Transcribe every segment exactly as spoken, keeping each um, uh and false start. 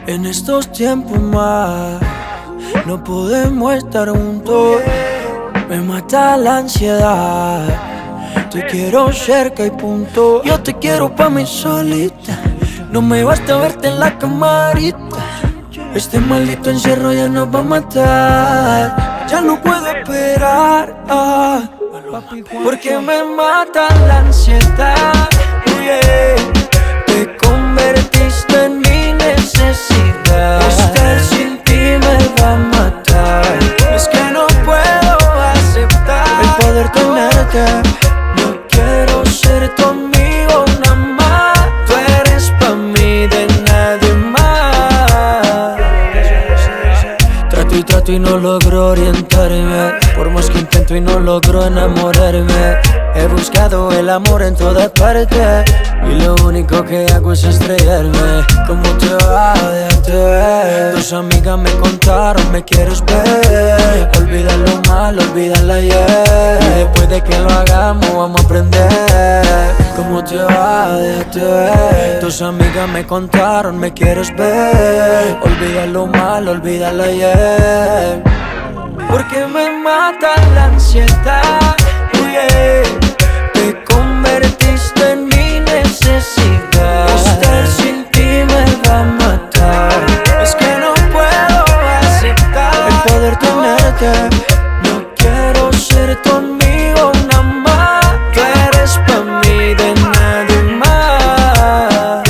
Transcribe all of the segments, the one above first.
En estos tiempos más no podemos estar juntos. Me mata la ansiedad. Te quiero cerca y punto. Yo te quiero pa' mí solita. No me basta verte en la camarita. Este maldito encierro ya nos va a matar. Ya no puedo esperar, ah, porque me mata la ansiedad. Yeah. Te convertiste en mi necesidad. Estar sin ti me va a matar. Es que no puedo aceptar el poder tenerte. No quiero ser tu amigo nada más. Tú eres pa' mí de nadie más. Trato y trato y no logro orientarme. Por más que intento y no logro enamorarme. He buscado el amor en todas partes y lo único que hago es estrellarme. ¿Cómo te va? Déjate ver. Tus amigas me contaron, me quieres ver. Olvida lo malo, olvida el ayer. Y después de que lo hagamos vamos a aprender. ¿Cómo te va? Déjate ver. Tus amigas me contaron, me quieres ver. Olvida lo malo, olvida el ayer. Porque me mata la ansiedad. Yeah. Te convertiste en mi necesidad. Estar sin ti me va a matar. Es que no puedo aceptar el poder tenerte. No quiero ser tu amigo nada más. Tú eres pa' mí de nadie más.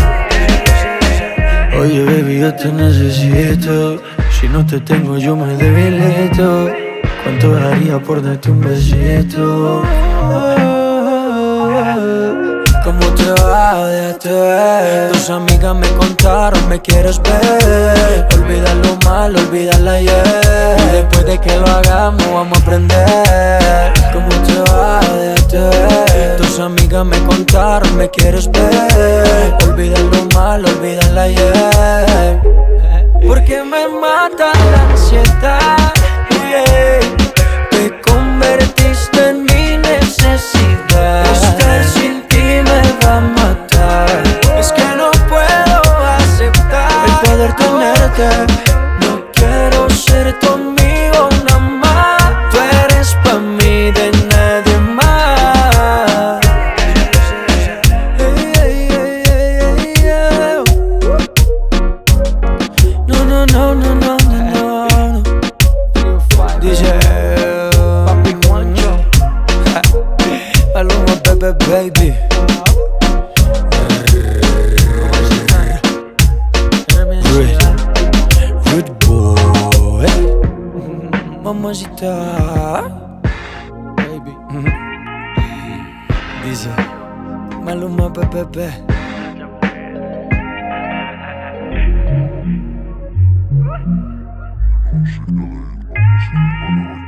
Oye baby, yo te necesito. Si no te tengo yo me debilito. ¿Cuánto daría por darte un besito? ¿Cómo te va? Déjate ver. Tus amigas me contaron, me quieres ver. Olvida lo malo, olvida el ayer. Y después de que lo hagamos vamos a aprender. ¿Cómo te va? Déjate ver. Tus amigas me contaron, me quieres ver. Olvida lo malo, olvida el ayer. Porque me mata la ansiedad. Yeah. Te convertiste en mi necesidad. Estar sin ti me va a matar. Es que no puedo aceptar el poder tenerte. No quiero ser tu amigo nada más. Tú eres pa' mí de nadie más. Hey, hey, hey, hey, hey, yeah. No, no, no, no, no, no, no. Dice Papi Juancho. Maluma, baby, baby. Good boy. Mamacita. Baby. Dice Maluma, baby. Ansiedad, ansiedad.